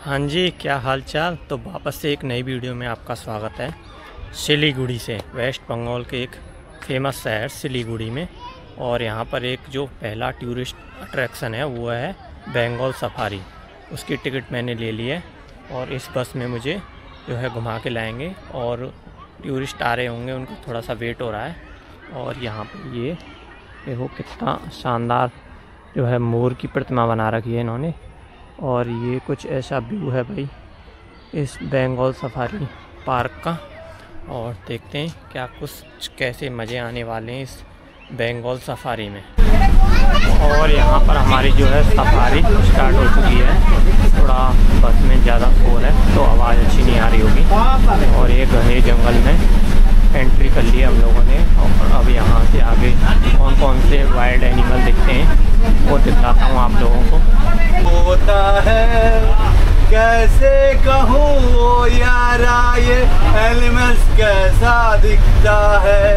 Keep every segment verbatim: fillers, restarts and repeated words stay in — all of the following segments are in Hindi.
हाँ जी, क्या हाल चाल। तो वापस से एक नई वीडियो में आपका स्वागत है। सिलीगुड़ी से, वेस्ट बंगाल के एक फेमस शहर सिलीगुड़ी में। और यहाँ पर एक जो पहला टूरिस्ट अट्रैक्शन है वो है बंगाल सफारी। उसकी टिकट मैंने ले ली है और इस बस में मुझे जो है घुमा के लाएंगे। और टूरिस्ट आ रहे होंगे, उनको थोड़ा सा वेट हो रहा है। और यहाँ पर ये देखो कितना शानदार जो है मोर की प्रतिमा बना रखी है इन्होंने। और ये कुछ ऐसा व्यू है भाई इस बंगाल सफारी पार्क का। और देखते हैं क्या कुछ कैसे मज़े आने वाले हैं इस बंगाल सफारी में। और यहाँ पर हमारी जो है सफारी स्टार्ट हो चुकी है। थोड़ा बस में ज़्यादा शोर है तो आवाज़ अच्छी नहीं आ रही होगी। और ये घने जंगल में एंट्री कर ली हम लोगों ने। और अब यहाँ से आगे कौन कौन से वाइल्ड एनिमल दिखते हैं वो दिखाता हूँ आप लोगों को। होता है कैसे कहूँ यारा, ये एनिमल्स कैसा दिखता है।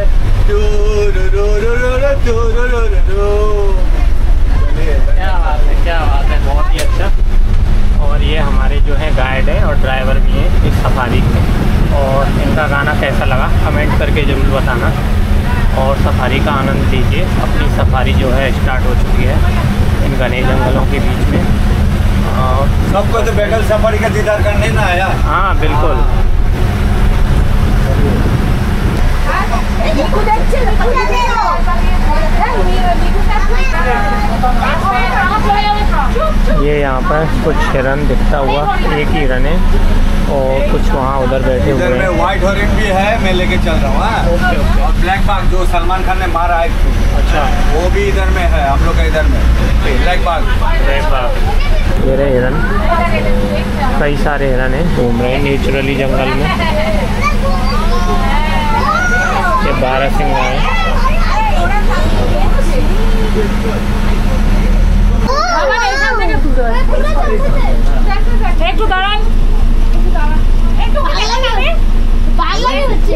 क्या बात है, क्या बात है, बहुत ही अच्छा। और ये हमारे जो है गाइड हैं और ड्राइवर भी हैं इस सफारी के। और इनका गाना कैसा लगा कमेंट करके ज़रूर बताना। और सफारी का आनंद लीजिए। अपनी सफारी जो है स्टार्ट हो चुकी है इन घने जंगलों के बीच में। सबको तो बंगाल सफारी का दीदार करने ना आया। हाँ बिल्कुल। ये यहाँ पर कुछ हिरन दिखता हुआ, एक ही हिरन है और कुछ वहाँ उधर बैठे हुए हैं। इधर में व्हाइट हॉर्न भी है, मैं लेके चल रहा हूँ। Okay okay. और ब्लैक बाघ जो सलमान खान ने मारा है, अच्छा, वो भी इधर में है। हम लोग का इधर में ब्लैक बाघ। ब्लैक बाघ, ये रहे हिरन। कई सारे हिरन हैं घूम रहे हैं नेचुरली जंगल में। ये बारहसिंगा है। একটু দাঁড়ান, একটু পাগল হচ্ছে।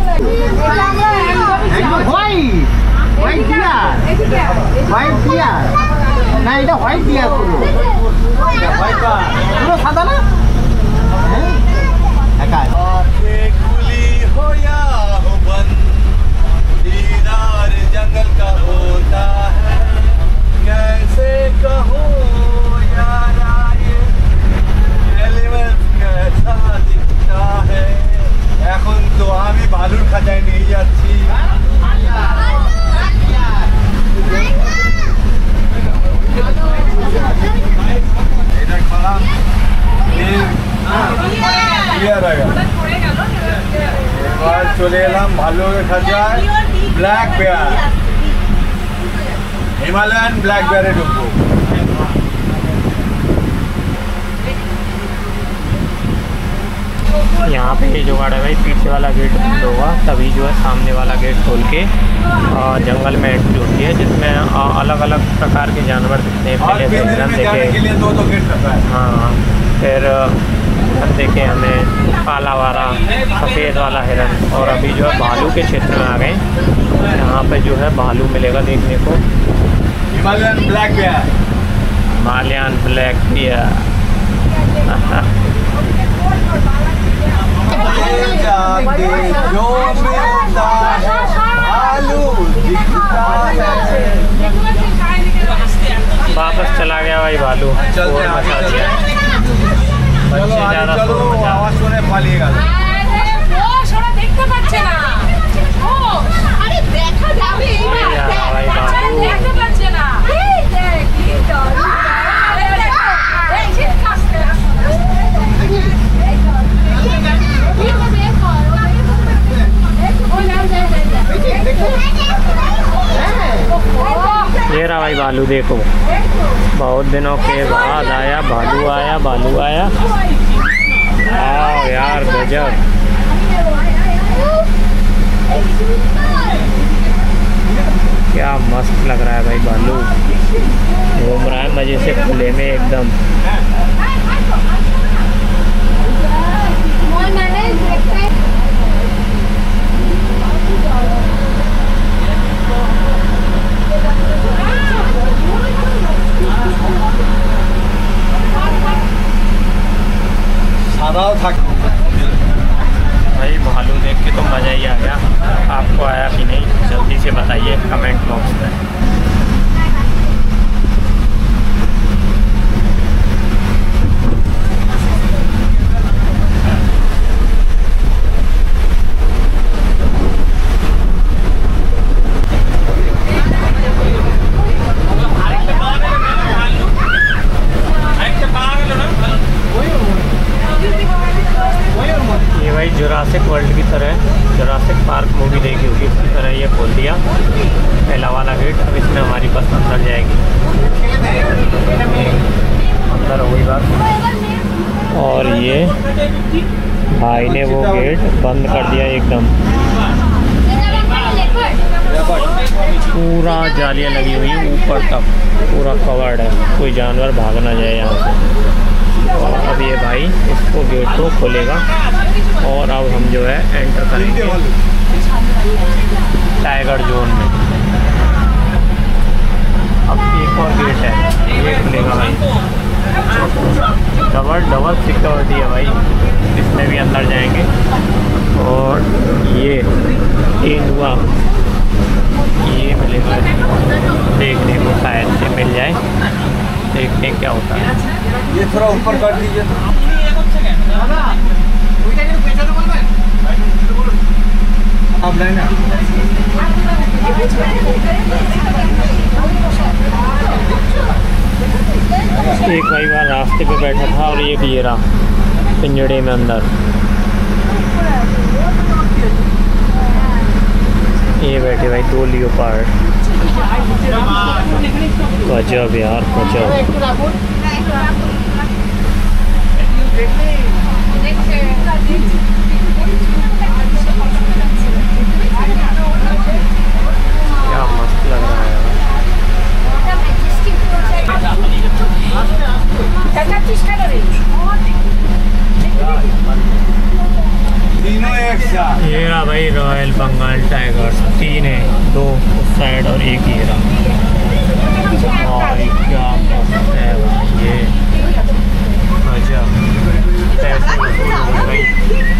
White white deer, white deer না, এটা হোয়াইট ডিয়ার পুরো। হোয়াইট বা পুরো সাদা না? হ্যাঁ একা खुली हो या हो बंद, दीदार जंगल का होता है। कैसे कहूँ यारा, ये एनिमल्स कैसा दिखता है। এখন তো আমি ভালুর খাঁচায় নিয়ে যাচ্ছি। এটা খোলা ক্লিয়ার হয়ে গেল। এবার চলে এলাম ভালুর খাঁচায়। ব্ল্যাক বেয়ার, হিমালয়ান ব্ল্যাক বেয়ারে ঢুকবো। यहाँ पे ये जुगाड़ है भाई, पीछे वाला गेट बंद होगा तभी जो है सामने वाला गेट खोल के जंगल में एंट्री होती है, जिसमें अलग अलग प्रकार के जानवर दिखते हैं। पहले हिरन देखे, दो दो गेट रखा है। हाँ, फिर हिरन देखे हमें, काला वाला, सफ़ेद वाला हिरन। और अभी जो है भालू के क्षेत्र में आ गए। यहाँ पे जो है भालू मिलेगा देखने को। Himalayan black bear, Himalayan black bear. जो मिलता है भालू दिखता है। वापस चला गया भाई भालू, शोर मचा दिया। बच्चे ज़्यादा शोर मचा, आवाज सुने पालिएगा। দেখতে পাচ্ছে না। ও আরে দেখা যাবে এইবার, দেখতে পাচ্ছে না। এই দেখ কি ডর। আরে এই শীত কাশতে ये रहा भाई भालू। देखो बहुत दिनों के बाद आया भालू, आया भालू आया। आओ यार गजब। क्या मस्त लग रहा है भाई भालू, घूम रहा है मज़े से खुले में एकदम। दादाও থাকে। भाई भालू देख के तो मज़ा ही आ गया। आपको आया कि नहीं जल्दी से बताइए कमेंट बॉक्स में। जुरासिक वर्ल्ड की तरह जुरासिक पार्क मूवी देखी होगी उसकी तरह ये खोल दिया पहला वाला गेट। अब इसमें हमारी बस अंदर जाएगी, अंदर हो गई बात। और ये भाई ने वो गेट बंद कर दिया एकदम, पूरा जालियाँ लगी हुई हैं ऊपर तक, पूरा कवर्ड है, कोई जानवर भाग ना जाए यहाँ से। और अब ये भाई इसको गेट को खोलेगा और अब हम जो है एंटर करेंगे टाइगर जोन में। अब एक और गेट है, ये खुलेगा भाई। डबल डबल सिक्योरिटी है भाई, इसमें भी अंदर जाएंगे। और ये तेंदुआ ये मिलेगा, देखने को शायद से मिल जाए, देखते हैं क्या होता है। ये थोड़ा ऊपर कर दीजिए। आप लेना एक भाई वहाँ रास्ते पे बैठा था और ये भी रहा पिंजड़े में अंदर। ये बैठे भाई दो लियोपार्ड, गजब यार गजब। क्या मस्त लग रहा है तीनों एक साथ। ये रहा भाई रॉयल बंगाल टाइगर, तीन है, दो उस साइड और एक ये रहा। और क्या मस्त है भाई ये, गजब। पैसे वसूल हो गए भाई।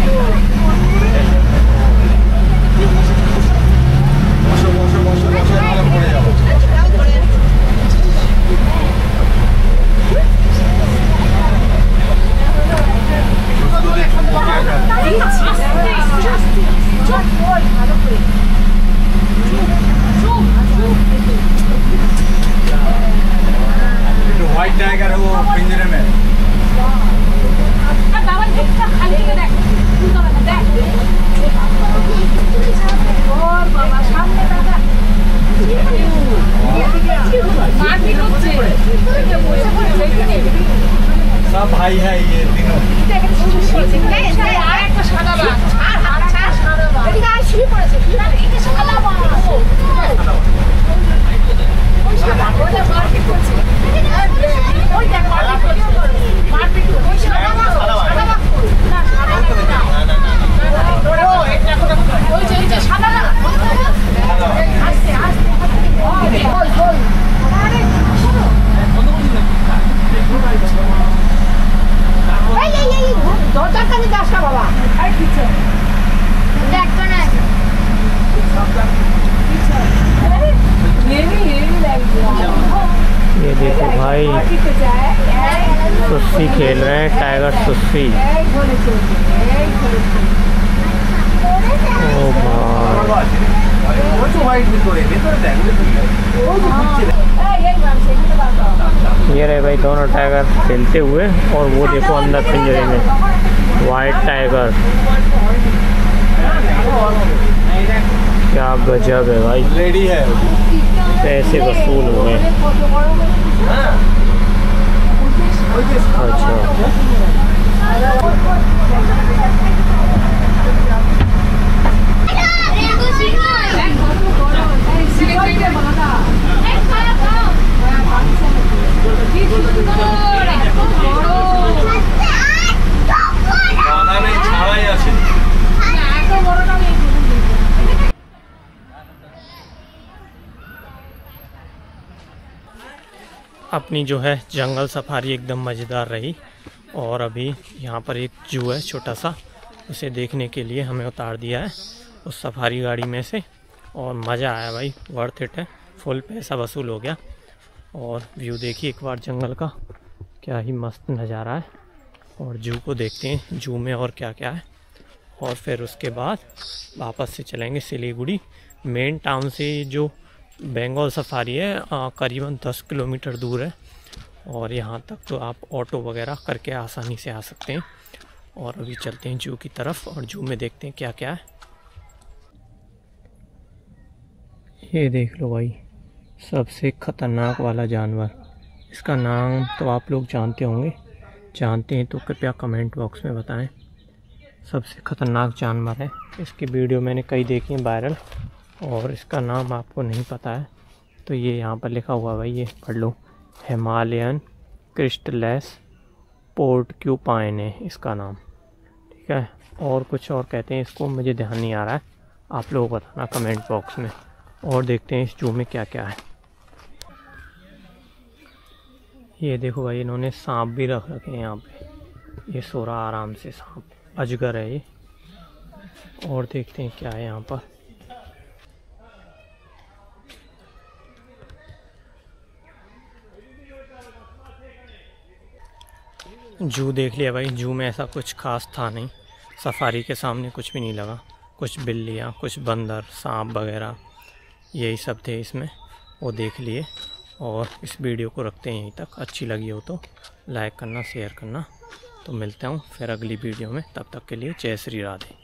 व्हाइट टाइगर है वो पिंजरे में। सब भाई है ये तीनों। ये देखो भाई सुस्सी खेल रहे हैं, टाइगर सुस्सी। ओ भाई ये रहे भाई दोनों टाइगर खेलते हुए। और वो देखो अंदर पिंजरे में वाइट टाइगर, क्या गजब है भाई। रेडी है, पैसे वसूल हुए। अच्छा अपनी जो है जंगल सफारी एकदम मज़ेदार रही। और अभी यहाँ पर एक जू है छोटा सा, उसे देखने के लिए हमें उतार दिया है उस सफारी गाड़ी में से। और मज़ा आया भाई, वर्थ इट है, फुल पैसा वसूल हो गया। और व्यू देखिए एक बार जंगल का, क्या ही मस्त नज़ारा है। और जू को देखते हैं, जू में और क्या क्या है। और फिर उसके बाद वापस से चलेंगे सिलीगुड़ी। मेन टाउन से जो बंगाल सफारी है आ, करीबन दस किलोमीटर दूर है। और यहाँ तक तो आप ऑटो वगैरह करके आसानी से आ सकते हैं। और अभी चलते हैं जू की तरफ और जू में देखते हैं क्या क्या है। ये देख लो भाई, सबसे ख़तरनाक वाला जानवर। इसका नाम तो आप लोग जानते होंगे, जानते हैं तो कृपया कमेंट बॉक्स में बताएं। सबसे ख़तरनाक जानवर है, इसकी वीडियो मैंने कई देखी हैं वायरल, और इसका नाम आपको नहीं पता है तो ये यहाँ पर लिखा हुआ भाई, ये पढ़ लो, हिमालयन क्रिस्टलेस पोर्क्यूपाइन है इसका नाम, ठीक है। और कुछ और कहते हैं इसको, मुझे ध्यान नहीं आ रहा है, आप लोग बताना कमेंट बॉक्स में। और देखते हैं इस जू में क्या क्या है। ये देखो भाई, इन्होंने सांप भी रख रखे हैं यहाँ पे, ये सो रहा आराम से, सांप अजगर है ये। और देखते हैं क्या है यहाँ पर। जू देख लिया भाई, जू में ऐसा कुछ खास था नहीं, सफारी के सामने कुछ भी नहीं लगा। कुछ बिल्लियाँ, कुछ बंदर, सांप वगैरह यही सब थे इसमें, वो देख लिए। और इस वीडियो को रखते हैं यहीं तक, अच्छी लगी हो तो लाइक करना, शेयर करना। तो मिलता हूँ फिर अगली वीडियो में, तब तक के लिए जय श्री राधे।